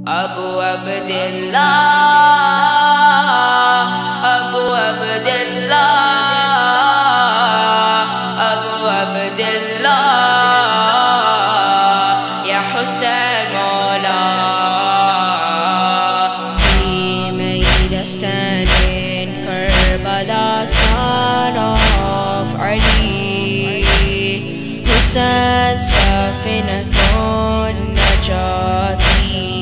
أبو عبد الله أبو عبد الله أبو عبد الله يا حسين مولا. He made a stand in Karbala, son of Ali. Hussein Safinatun Najati.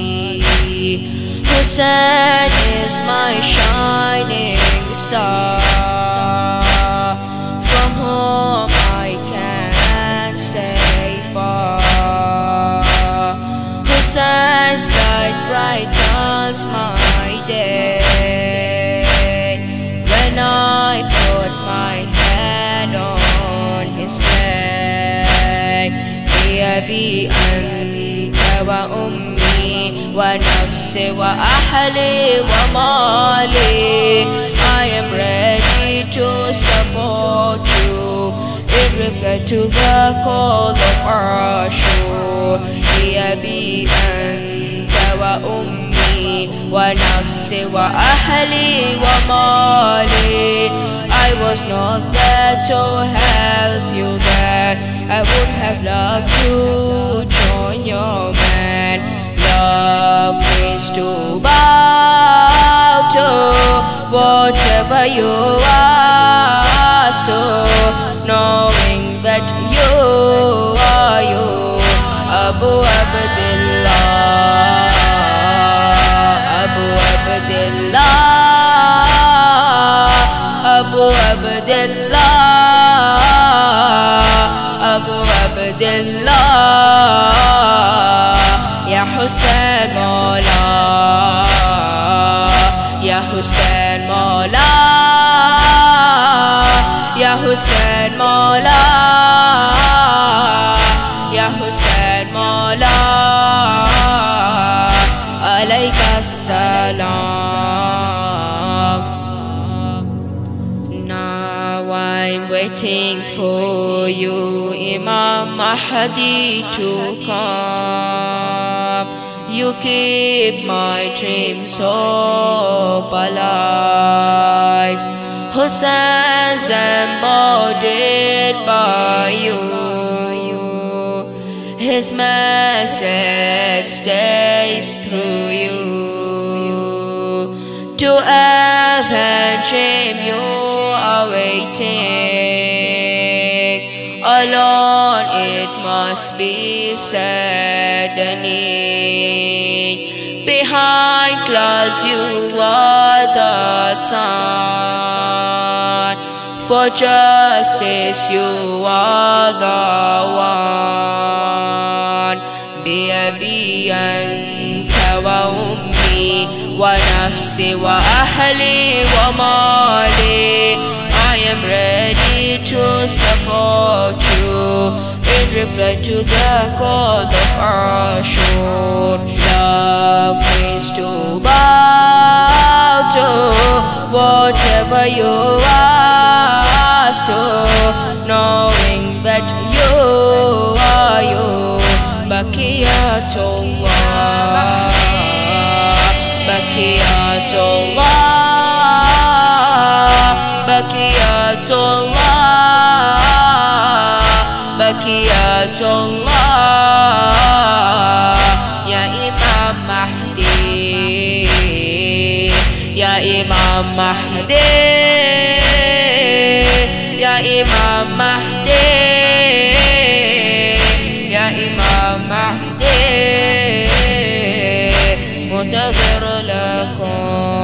Hussein is my shining star, from whom I can't stay far. Hussein's light brightens my day when I put my hand on his leg. بأبي أنت وأمي ونفسي وأهلي ومالي. I am ready to support you in reply to the call of Ashur. بأبي أنت وأمي ونفسي وأهلي ومالي. I was not there to help you then. I would have loved to join your man. Love is to bow to whatever you ask to, knowing that you are you. Abu Abdullah Abu Abdullah Abu Abdullah Abu Abdullah Ya Hussein Mola, Ya Hussein Mola, Ya Hussein Mola, Ya Hussein Mola, alayka salam. I'm waiting for you, Imam Mahdi, to come. You keep my dreams hope alive. Hussein's embodied by you. His message stays through you. To earth and dream you are waiting. Alone it must be saddening. Behind clouds you are the sun. For justice you are the one. بأبي أنت وأمي ونفسي وأهلي ومالي. I am ready to support you in reply to the call of Ashur. Love is to bow to whatever you ask to, knowing that you are you. Bakiyatullah Bakiyatullah Bakiyatullah Bakiyatullah Ya Imam Mahdi, Ya Imam Mahdi, Ya Imam Mahdi, Ya Imam Mahdi. منتظر لكم